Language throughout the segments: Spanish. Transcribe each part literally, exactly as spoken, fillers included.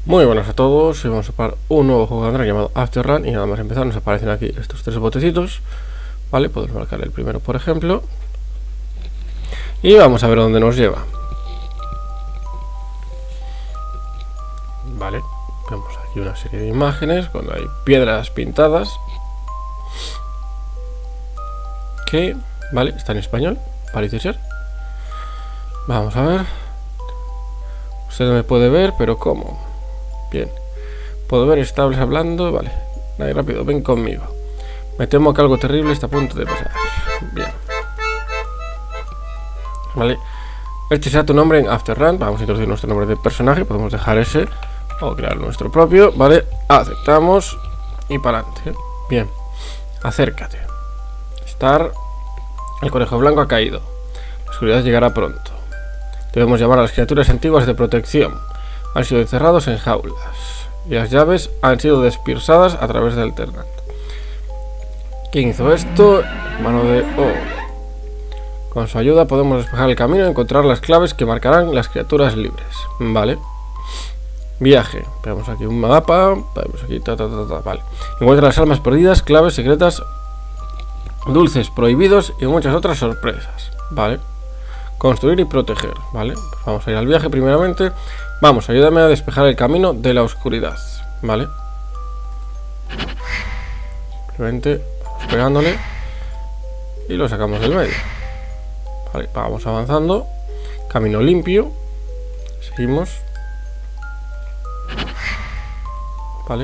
Muy buenas a todos, y vamos a probar un nuevo juego de Android llamado After Run. Y nada más empezar nos aparecen aquí estos tres botecitos. Vale, podemos marcar el primero por ejemplo. Y vamos a ver dónde nos lleva. Vale, vemos aquí una serie de imágenes cuando hay piedras pintadas. Que, vale, está en español, parece ser. Vamos a ver. Usted no me puede ver, pero ¿cómo? Bien. Puedo ver, estables hablando. Vale. Ahí rápido, ven conmigo. Me temo que algo terrible está a punto de pasar. Bien. Vale. Este será tu nombre en After Run. Vamos a introducir nuestro nombre de personaje. Podemos dejar ese o crear nuestro propio. Vale. Aceptamos. Y para adelante. Bien. Acércate. Estar. El conejo blanco ha caído. La oscuridad llegará pronto. Debemos llamar a las criaturas antiguas de protección. Han sido encerrados en jaulas y las llaves han sido dispersadas a través del Terrat. ¿Quién hizo esto? Mano de O. Con su ayuda podemos despejar el camino y encontrar las claves que marcarán las criaturas libres. Vale. Viaje. Veamos aquí un mapa. Vemos aquí ta, ta, ta, ta. Vale. Encuentra las almas perdidas, claves secretas, dulces prohibidos y muchas otras sorpresas. Vale. Construir y proteger. Vale. Pues vamos a ir al viaje primeramente. Vamos, ayúdame a despejar el camino de la oscuridad. Vale. Simplemente vamos pegándole y lo sacamos del medio. Vale, vamos avanzando. Camino limpio. Seguimos. Vale.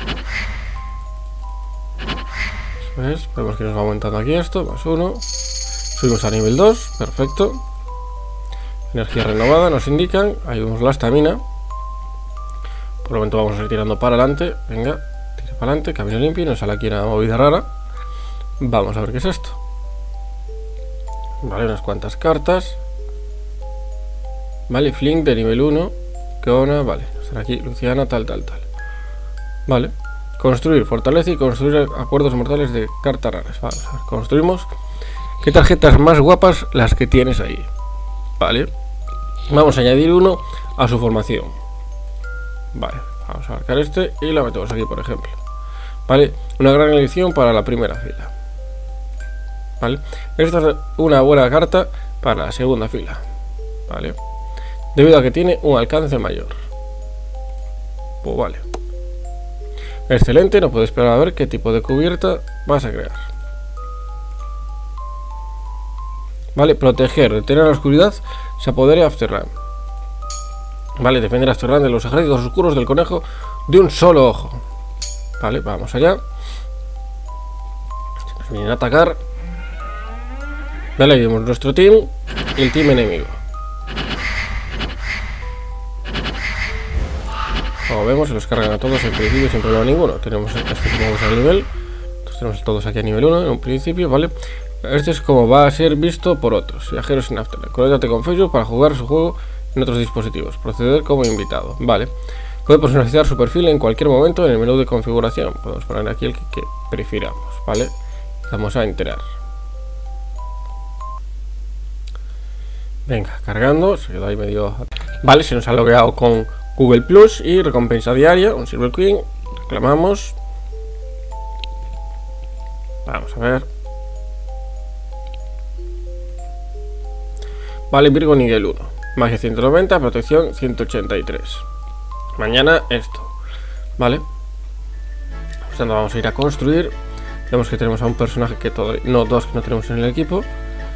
Eso es. Vemos que nos va aumentando aquí esto. Más uno. Subimos a nivel dos. Perfecto. Energía renovada, nos indican. Ahí vemos la estamina. Por el momento vamos a ir tirando para adelante. Venga, tira para adelante, camino limpio. Nos sale aquí una movida rara. Vamos a ver qué es esto. Vale, unas cuantas cartas. Vale, Flink de nivel uno. Keona, vale. Estará aquí, Luciana, tal, tal, tal. Vale. Construir, fortalece y construir acuerdos mortales de cartas raras. Vale, a ver, construimos. ¿Qué tarjetas más guapas las que tienes ahí? Vale. Vamos a añadir uno a su formación. Vale, vamos a marcar este y la metemos aquí, por ejemplo. Vale, una gran elección para la primera fila. Vale, esta es una buena carta para la segunda fila. Vale, debido a que tiene un alcance mayor. Pues vale. Excelente, no puedo esperar a ver qué tipo de cubierta vas a crear. Vale, proteger, detener la oscuridad, se apodere After Run. Vale, defender After Run de los ejércitos oscuros del conejo de un solo ojo. Vale, vamos allá. Nos vienen a atacar. Vale, ahí vemos nuestro team y el team enemigo. Como vemos, se los cargan a todos en principio sin problema ninguno. Tenemos este que vamos al nivel. Entonces tenemos todos aquí a nivel uno en un principio, vale. Este es como va a ser visto por otros viajeros en After Run. Conéctate con Facebook para jugar su juego en otros dispositivos. Proceder como invitado. Vale. Puede personalizar su perfil en cualquier momento en el menú de configuración. Podemos poner aquí el que, que prefiramos. Vale. Vamos a enterar. Venga, cargando. Se quedó ahí medio. Vale, se nos ha logueado con Google Plus y recompensa diaria. Un Silver Queen. Reclamamos. Vamos a ver. Vale, Virgo nivel uno. Magia ciento noventa, protección ciento ochenta y tres. Mañana esto. Vale. Pues nada, vamos a ir a construir. Vemos que tenemos a un personaje que todavía... No, dos que no tenemos en el equipo.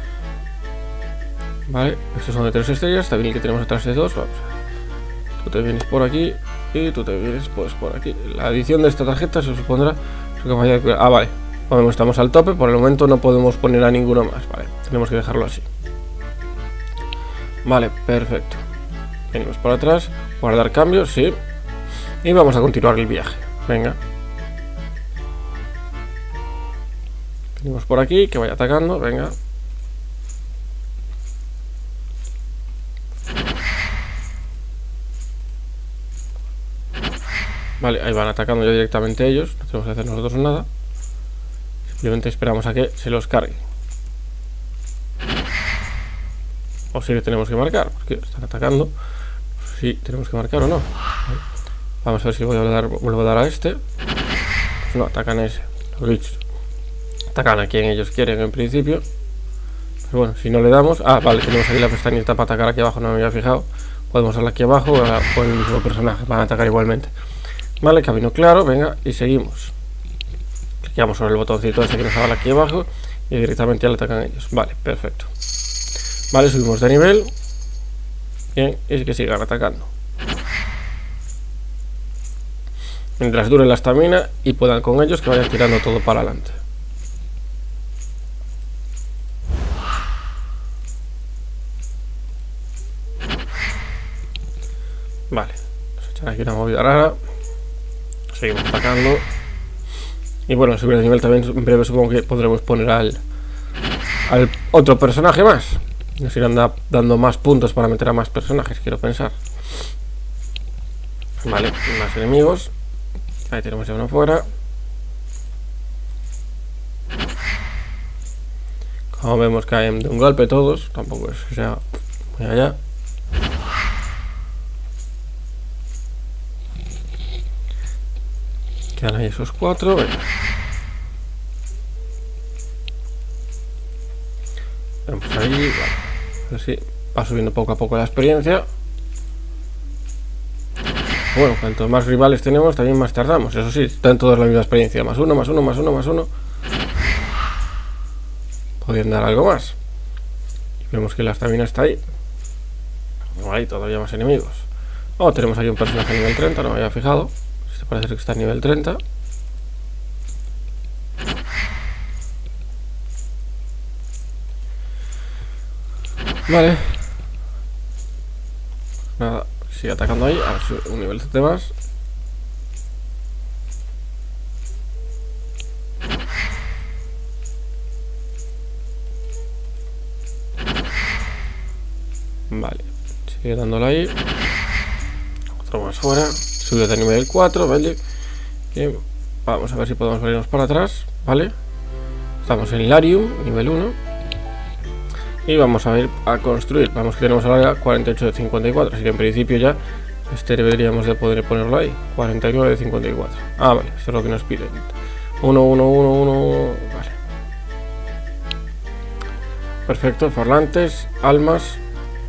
Vale, estos son de tres estrellas. También el que tenemos atrás de dos. Vamos a ver. Tú te vienes por aquí y tú te vienes pues por aquí. La adición de esta tarjeta se supondrá su capacidad de... Ah, vale. Como estamos al tope, por el momento no podemos poner a ninguno más. Vale, tenemos que dejarlo así. Vale, perfecto. Venimos por atrás. Guardar cambios, sí. Y vamos a continuar el viaje. Venga. Venimos por aquí, que vaya atacando. Venga. Vale, ahí van atacando ya directamente ellos. No tenemos que hacer nosotros nada. Simplemente esperamos a que se los cargue. O si le tenemos que marcar, porque están atacando. Si tenemos que marcar o no. Vamos a ver si voy a dar, vuelvo a dar a este. Pues no, atacan a ese. Los bichos atacan a quien ellos quieren en principio. Pero bueno, si no le damos... Ah, vale, tenemos aquí la pestañita para atacar aquí abajo, no me había fijado. Podemos darle aquí abajo o el mismo personaje para atacar igualmente. Vale, camino claro, venga, y seguimos. Clicamos sobre el botoncito este que nos habla aquí abajo y directamente ya le atacan a ellos. Vale, perfecto. Vale, subimos de nivel. Bien, y que sigan atacando. Mientras dure la estamina y puedan con ellos que vayan tirando todo para adelante. Vale, vamos a echar aquí una movida rara. Seguimos atacando. Y bueno, subir de nivel también en breve supongo que podremos poner al, al otro personaje más. Nos irán da, dando más puntos para meter a más personajes, quiero pensar. Vale, más enemigos. Ahí tenemos ya uno fuera. Como vemos caen de un golpe todos. Tampoco es que sea muy allá. Quedan ahí esos cuatro. Venga. Vamos ahí. Vale. Así va subiendo poco a poco la experiencia. Bueno, cuanto más rivales tenemos, también más tardamos. Eso sí, están todos la misma experiencia. Más uno, más uno, más uno, más uno. Podrían dar algo más. Y vemos que la estamina está ahí. Ahí todavía más enemigos. Oh, tenemos ahí un personaje a nivel treinta, no me había fijado. Este parece que está a nivel treinta. Vale. Nada, sigue atacando ahí. A ver si un nivel de más. Vale, sigue dándolo ahí. Otro más fuera. Subió de nivel cuatro, ¿vale? Bien. Vamos a ver si podemos venirnos para atrás, ¿vale? Estamos en Larium, nivel uno. Y vamos a ir a construir. Vamos que tenemos ahora cuarenta y ocho de cincuenta y cuatro. Así que en principio ya este deberíamos de poder ponerlo ahí. cuarenta y nueve de cincuenta y cuatro. Ah, vale, eso es lo que nos piden. uno, uno, uno, uno. Vale. Perfecto, parlantes, almas.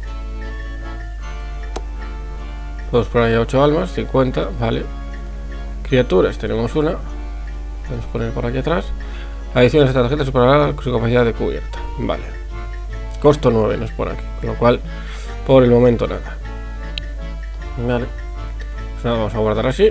Podemos poner ahí ocho almas, cincuenta, vale. Criaturas, tenemos una. Podemos poner por aquí atrás. Adición de esta tarjeta superará su capacidad de cubierta. Vale. Costo nueve nos pone aquí, con lo cual por el momento nada. Vale, pues nada, vamos a guardar así.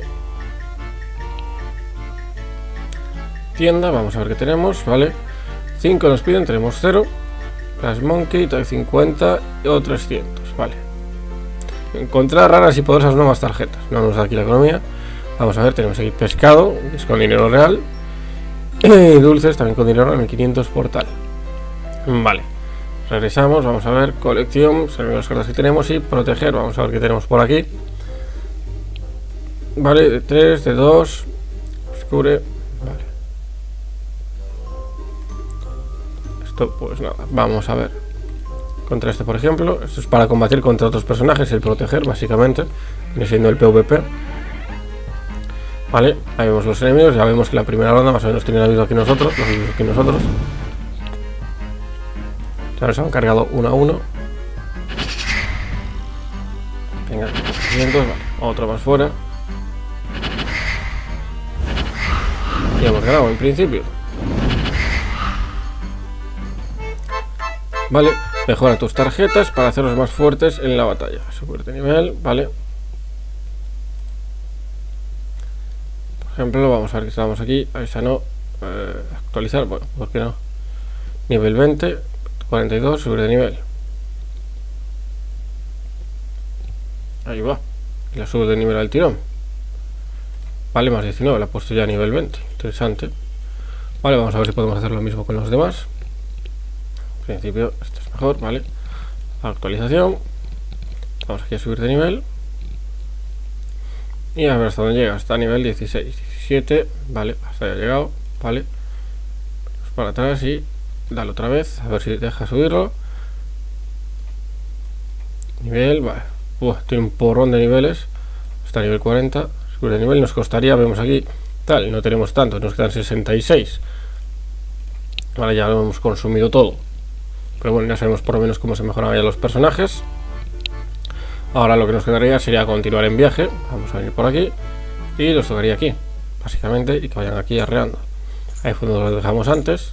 Tienda, vamos a ver qué tenemos, vale. cinco nos piden, tenemos cero. Las Monkey, cincuenta o trescientos, vale. Encontrar raras y poderosas nuevas tarjetas. No nos da aquí la economía. Vamos a ver, tenemos aquí pescado, que es con dinero real. Y dulces también con dinero en el quinientos portal. Vale. Regresamos, vamos a ver, colección, sabemos las cartas que tenemos y proteger, vamos a ver qué tenemos por aquí. Vale, de tres, de dos, oscure, vale. Esto pues nada, vamos a ver. Contra este por ejemplo, esto es para combatir contra otros personajes, el proteger básicamente, viene siendo el PvP. Vale, ahí vemos los enemigos, ya vemos que la primera ronda más o menos tiene la misma que nosotros, los mismos que nosotros. Ya nos han cargado uno a uno. Venga, trescientos, vale. Otro más fuera. Y hemos ganado en principio. Vale, mejora tus tarjetas para hacerlos más fuertes en la batalla. Subir de nivel, vale. Por ejemplo, vamos a ver que estamos aquí. A esa no. Eh, actualizar, bueno, ¿por qué no? Nivel veinte. cuarenta y dos, subir de nivel. Ahí va. Y la subo de nivel al tirón. Vale, más diecinueve, la he puesto ya a nivel veinte. Interesante. Vale, vamos a ver si podemos hacer lo mismo con los demás. En principio, esto es mejor, vale. Actualización. Vamos aquí a subir de nivel. Y a ver hasta dónde llega. Hasta nivel dieciséis, diecisiete. Vale, hasta ahí ha llegado. Vale. Vamos para atrás y dale otra vez, a ver si deja subirlo. Nivel, vale. Uf, tiene un porrón de niveles. Hasta nivel cuarenta. Subir de nivel nos costaría, vemos aquí, tal, no tenemos tanto, nos quedan sesenta y seis. Vale, ya lo hemos consumido todo. Pero bueno, ya sabemos por lo menos cómo se mejoran ya los personajes. Ahora lo que nos quedaría sería continuar en viaje. Vamos a venir por aquí y los tocaría aquí, básicamente, y que vayan aquí arreando. Ahí fue donde los dejamos antes.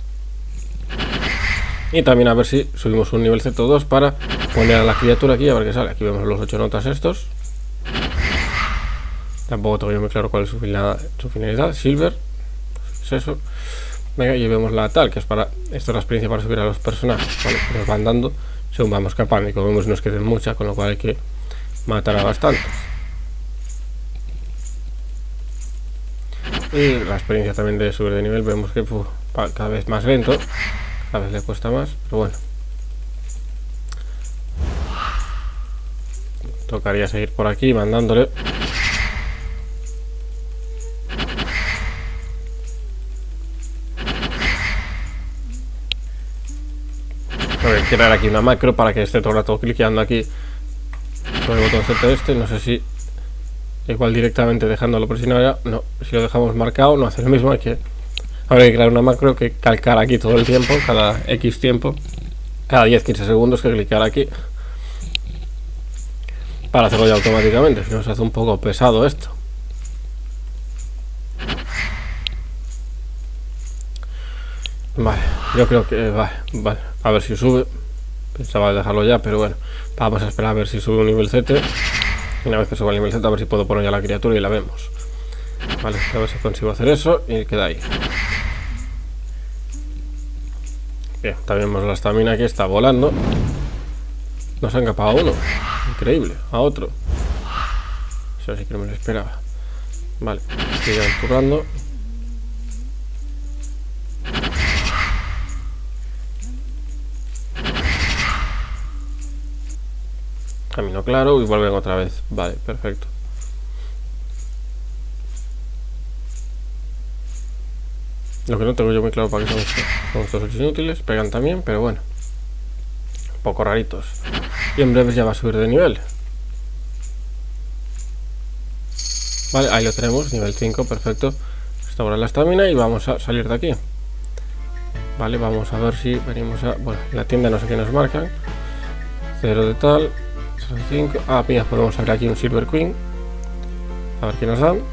Y también a ver si subimos un nivel Z dos para poner a la criatura aquí, a ver qué sale. Aquí vemos los ocho notas estos. Tampoco tengo yo muy claro cuál es su finalidad. Su finalidad. Silver, es eso. Venga, y vemos la tal, que es para... Esto es la experiencia para subir a los personajes, ¿vale? Nos van dando según vamos escapando. Y como vemos nos quedan muchas, con lo cual hay que matar a bastantes. Y la experiencia también de subir de nivel, vemos que uf, cada vez más lento. Cada vez le cuesta más, pero bueno. Tocaría seguir por aquí mandándole. Voy a crear aquí una macro para que esté todo el rato cliqueando aquí con el botoncito este. No sé si igual directamente dejándolo presionado ya. No, si lo dejamos marcado no hace lo mismo. Hay que Habrá que crear una macro que calcar aquí todo el tiempo, cada X tiempo, cada diez a quince segundos que clicar aquí para hacerlo ya automáticamente. Si no se hace un poco pesado esto. Vale, yo creo que vale, vale, a ver si sube. Pensaba dejarlo ya, pero bueno, vamos a esperar a ver si sube un nivel Z. Una vez que suba el nivel Z, a ver si puedo poner ya la criatura y la vemos. Vale, a ver si consigo hacer eso y queda ahí. Bien, también vemos la estamina que está volando. Nos ha escapado a uno. Increíble, a otro. Eso sí que no me lo esperaba. Vale, sigan currando. Camino claro y vuelven otra vez. Vale, perfecto. Lo que no tengo yo muy claro para qué son estos, son estos inútiles. Pegan también, pero bueno, un poco raritos. Y en breve ya va a subir de nivel. Vale, ahí lo tenemos, nivel cinco, perfecto. Restaurar la estamina y vamos a salir de aquí. Vale, vamos a ver si venimos a... Bueno, en la tienda no sé qué nos marcan. Cero de tal, cero de cinco. Ah, mira, podemos abrir aquí un Silver Queen. A ver qué nos dan.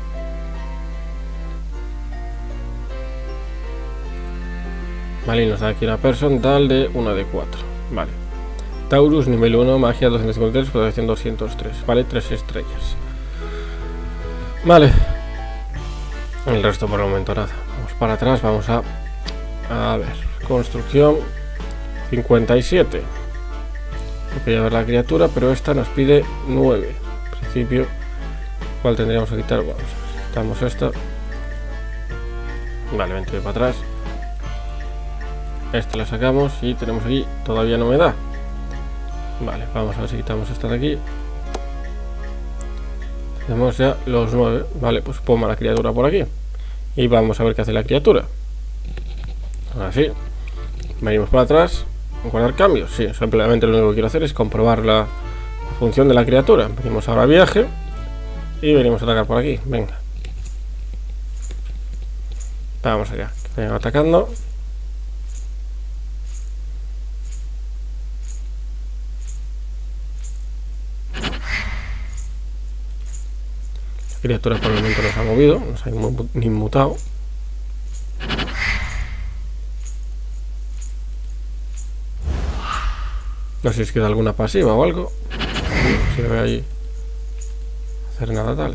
Vale, y nos da aquí una person tal de una de cuatro. Vale. Taurus, nivel uno, magia doscientos cincuenta y tres, protección doscientos tres. Vale, tres estrellas. Vale. El resto por el momento nada. Vamos para atrás, vamos a... A ver, construcción cincuenta y siete. Hay que ver la criatura, pero esta nos pide nueve. En principio, ¿cuál tendríamos que quitar? Vamos, quitamos esta. Vale, vente para atrás. Esta la sacamos y tenemos aquí, todavía no me da. Vale, vamos a ver si quitamos esta de aquí. Tenemos ya los nueve. Vale, pues pongo la criatura por aquí. Y vamos a ver qué hace la criatura. Ahora sí. Venimos para atrás. Guardar cambios. Sí, simplemente lo único que quiero hacer es comprobar la función de la criatura. Venimos ahora a viaje. Y venimos a atacar por aquí. Venga. Vamos allá. Vengan atacando. La criatura por el momento nos ha movido, nos ha inmutado. No sé si queda alguna pasiva o algo. No se ve ahí hacer nada tal.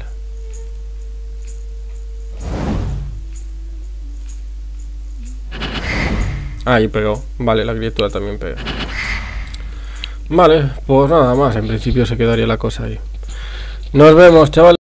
Ahí pegó. Vale, la criatura también pega. Vale, pues nada más. En principio se quedaría la cosa ahí. Nos vemos, chavales.